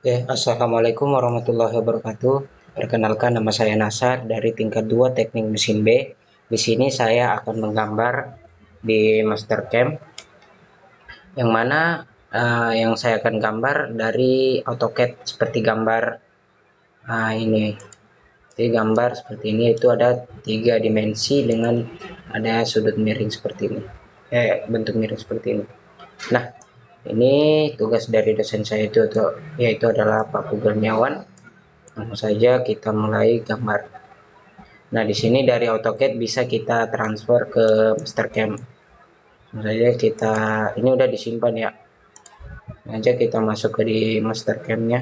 Assalamualaikum warahmatullahi wabarakatuh. Perkenalkan, nama saya Nasar dari tingkat 2 Teknik Mesin B. Di sini saya akan menggambar di Mastercam, yang mana yang saya akan gambar dari AutoCAD seperti gambar ini. Jadi gambar seperti ini itu ada 3 dimensi dengan ada sudut miring seperti ini. Bentuk miring seperti ini. Nah, ini tugas dari dosen saya itu yaitu adalah Pak Kurniawan. Langsung saja kita mulai gambar. Nah, di sini dari AutoCAD bisa kita transfer ke Mastercam. Langsung saja kita, ini udah disimpan ya. Aja kita masuk ke di Mastercam-nya.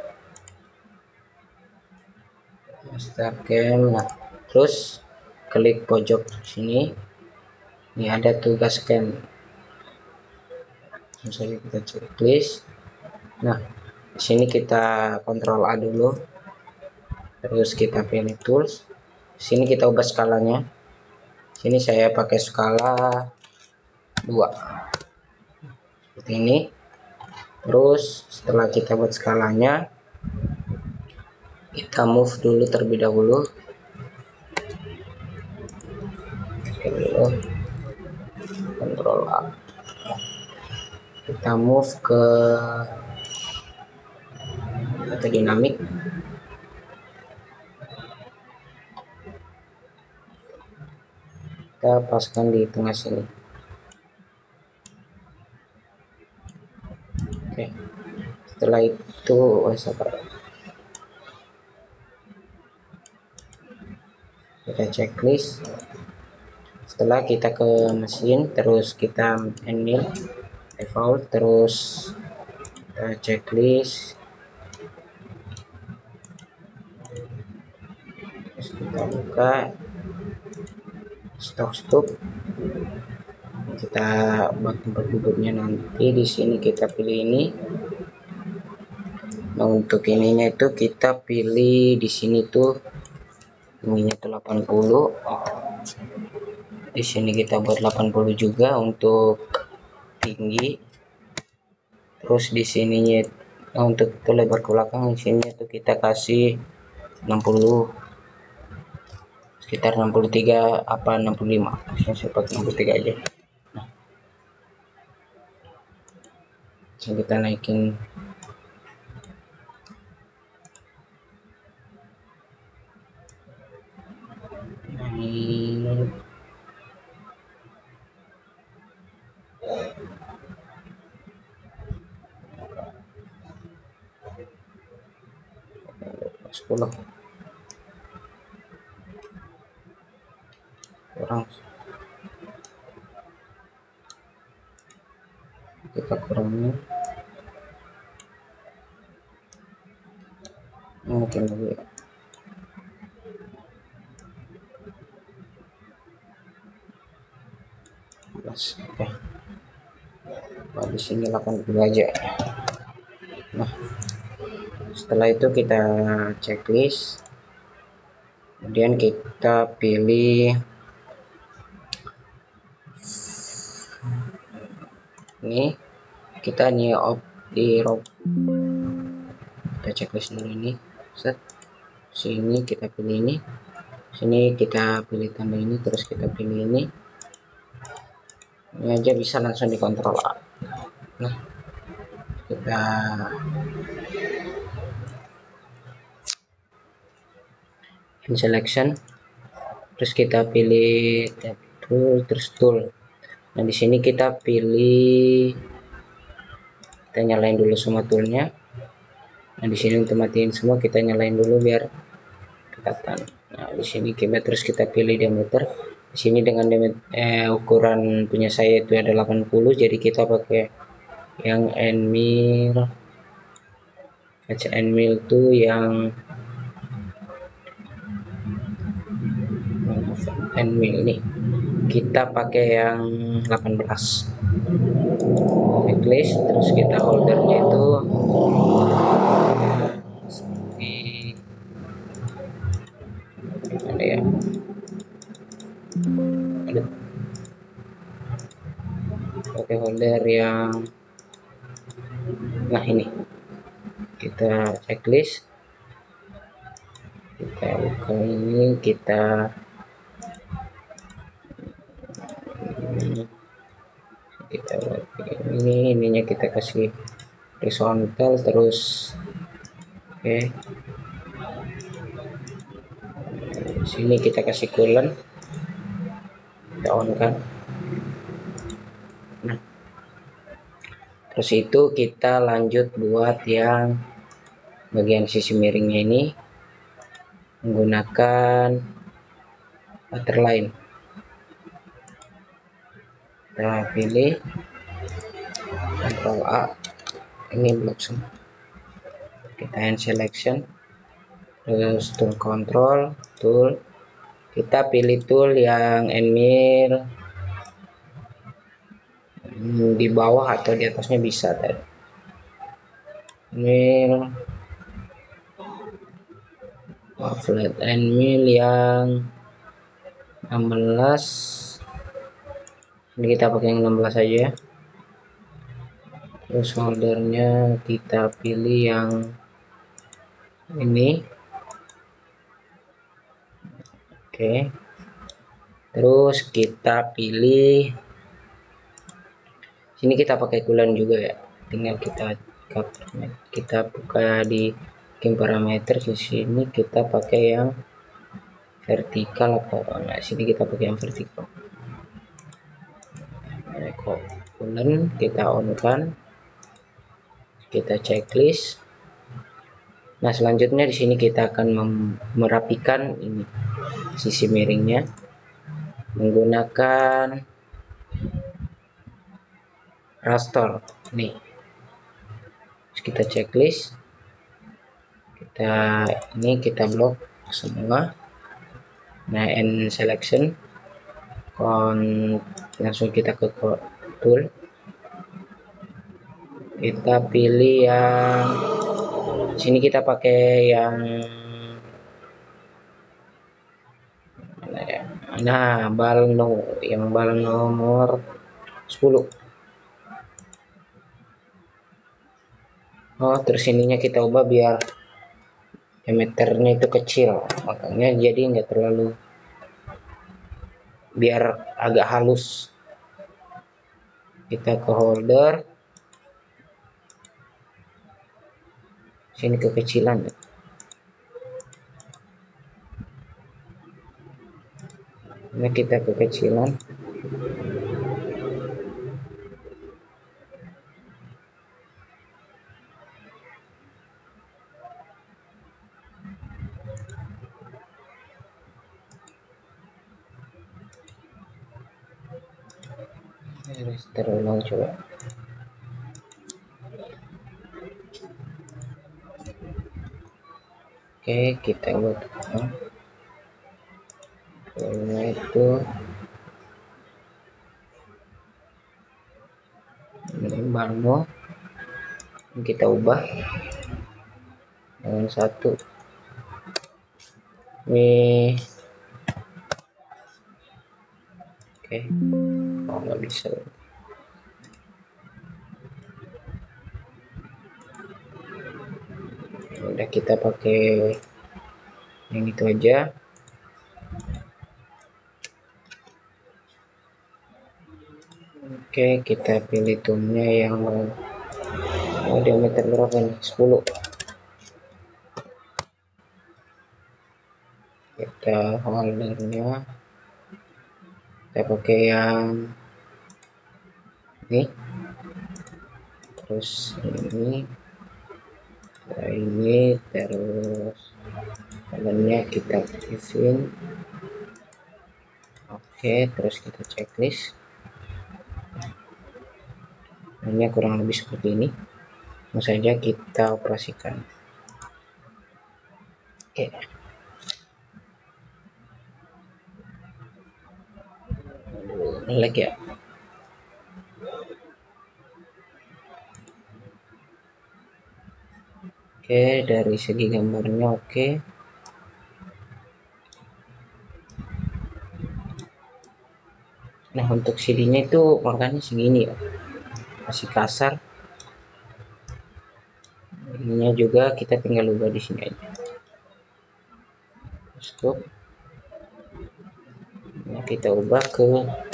Mastercam. Nah, terus klik pojok sini. Ini ada tugas scan. Langsung saja kita checklist. Nah, di sini kita Ctrl A dulu. Terus kita pilih tools. Sini kita ubah skalanya. Sini saya pakai skala 2 seperti ini. Terus setelah kita buat skalanya, kita move dulu terlebih dahulu. Ctrl A. Kita move ke data dinamik. Kita paskan di tengah sini. Oke. Setelah itu kita checklist. Setelah kita ke mesin, terus kita enable default, terus kita checklist, terus kita buka stop. Kita buat tempat duduknya nanti di sini kita pilih ini. Nah, untuk ininya itu kita pilih di sini tuh ininya tuh 80. Di sini kita buat 80 juga untuk tinggi. Terus di sininya untuk itu lebar ke belakang, di sini tuh kita kasih 60, sekitar 63 apa 65. Saya pakai 63 aja. Nah, kita naikin. Naik. Sepuluh kurang, kita kurangi mungkin lebih. Oke. Nah, di sini 80 aja. Nah, setelah itu kita checklist, kemudian kita pilih ini, kita nih di kita checklist dulu ini. Set sini kita pilih ini, sini kita pilih tanda ini, terus kita pilih ini aja, bisa langsung dikontrol A. Nah, kita in selection, terus kita pilih tool, terus tool. Nah, di sini kita pilih, kita nyalain dulu semua toolnya. Nah, di sini untuk matiin semua kita nyalain dulu biar kelihatan. Nah, di sini terus kita pilih diameter. Di sini dengan ukuran punya saya itu ada 80, jadi kita pakai yang Enmil, kaca Enmil tuh yang Enmil nih, kita pakai yang 18. Checklist, terus kita holdernya itu seperti ada ya, ada pakai holder yang, nah ini kita checklist, kita buka ini, kita ininya kita kasih horizontal terus. Oke, sini kita kasih coolant, kita on kan. Nah, terus itu kita lanjut buat yang bagian sisi miringnya ini menggunakan waterline. Kita pilih Ctrl A, ini blok semua, kita hand selection, terus tool control, tool, kita pilih tool yang end mill di bawah atau di atasnya bisa tadi. Mill flat end mill yang 16, ini kita pakai yang 16 aja. Terus holdernya kita pilih yang ini. Oke, terus kita pilih sini, kita pakai coolant juga ya, tinggal kita buka di game parameter. Di sini kita pakai yang vertikal apa nah, sini kita pakai yang vertikal. Nah, coolant kita on kan, kita checklist. Nah, selanjutnya di sini kita akan merapikan ini sisi miringnya menggunakan raster nih. Terus kita checklist, kita blok semua. Nah, end selection, langsung kita ke tool, kita pilih yang sini, kita pakai yang bal nomor 10. Oh, terus ininya kita ubah biar diameternya itu kecil, makanya jadi nggak terlalu, biar agak halus. Kita ke holder, sini kekecilan. Ini kita kekecilan. Terulang coba. Oke, kita buat itu ini balmo, kita ubah dengan 1 ini. Oke, nggak bisa. Udah, kita pakai yang itu aja. Oke, kita pilih toolnya yang diameter berapa nih, 10. Kita holdernya kita pakai yang ini, terus ini terus holdernya kita aktifin. Oke, terus kita checklist. Ini kurang lebih seperti ini. Langsung saja kita operasikan. Oke. Lag ya. Oke, dari segi gambarnya oke. Nah, untuk CD-nya itu makanya segini ya, masih kasar. ininya juga kita tinggal ubah di sini aja, stop. Nah, kita ubah ke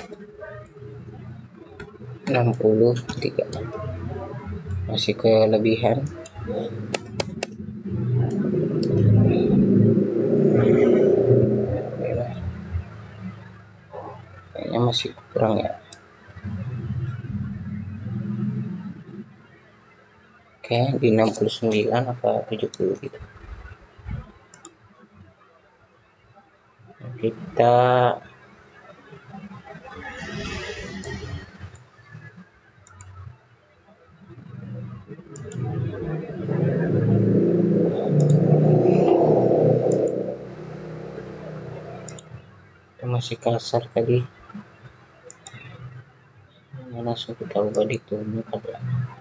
63, masih kelebihan. Kayaknya masih kurang ya. Oke, di 69 apa 70 gitu. Kita masih kasar tadi, langsung kita ubah di tunu ada.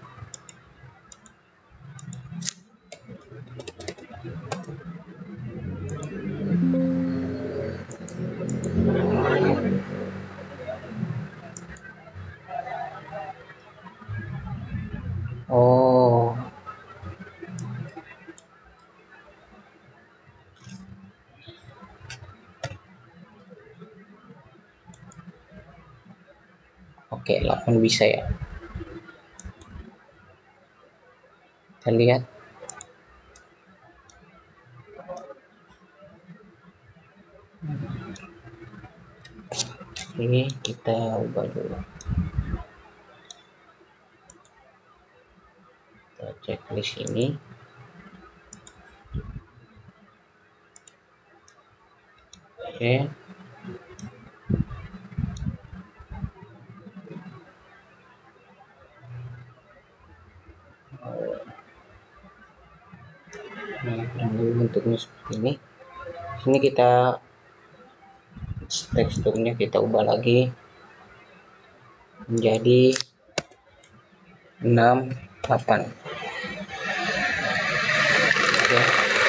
Oh, oke, 8 bisa ya. Kita lihat. Ini kita ubah dulu. Kita cek di sini. Oke. Nah, bentuknya seperti ini. Sini kita teksturnya kita ubah lagi menjadi 68. Oke.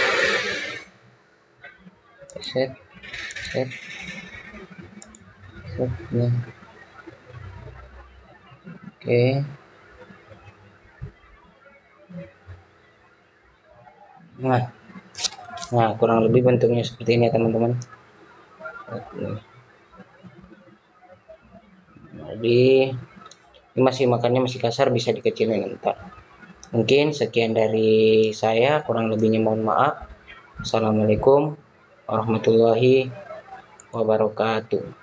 Set set set ya. Oke. Nah, kurang lebih bentuknya seperti ini ya teman-teman. Jadi ini masih makannya masih kasar, bisa dikecilin ntar. Mungkin sekian dari saya, kurang lebihnya mohon maaf. Assalamualaikum warahmatullahi wabarakatuh.